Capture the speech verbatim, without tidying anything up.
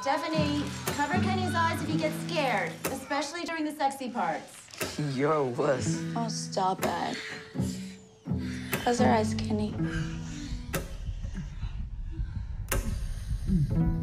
Stephanie, cover Kenny's eyes if he gets scared, especially during the sexy parts. You're a wuss. Oh, stop it. Close your eyes, Kenny.